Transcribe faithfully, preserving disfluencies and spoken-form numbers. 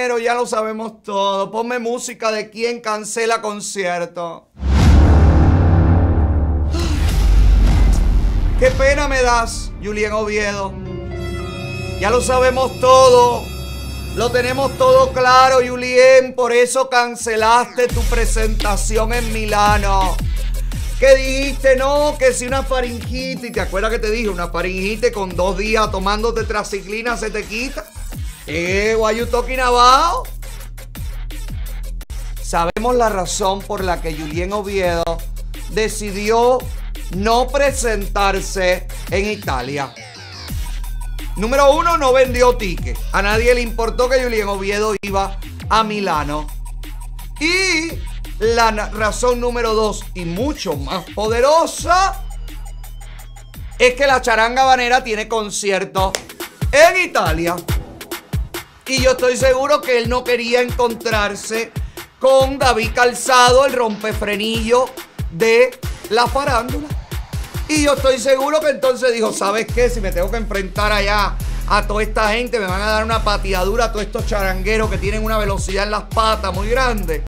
Pero ya lo sabemos todo. Ponme música de quién cancela concierto. Qué pena me das, Julien Oviedo. Ya lo sabemos todo. Lo tenemos todo claro, Julien. Por eso cancelaste tu presentación en Milano. ¿Qué dijiste? No, que si una faringitis. ¿Te acuerdas que te dije? Una faringitis con dos días tomando tetraciclina se te quita. Eh, what you talking about? Sabemos la razón por la que Julien Oviedo decidió no presentarse en Italia. Número uno, no vendió ticket. A nadie le importó que Julien Oviedo iba a Milano. Y la razón número dos, y mucho más poderosa, es que la charanga habanera tiene concierto en Italia. Y yo estoy seguro que él no quería encontrarse con David Calzado, el rompefrenillo de la farándula. Y yo estoy seguro que entonces dijo, ¿sabes qué? Si me tengo que enfrentar allá a toda esta gente, me van a dar una pateadura a todos estos charangueros que tienen una velocidad en las patas muy grande.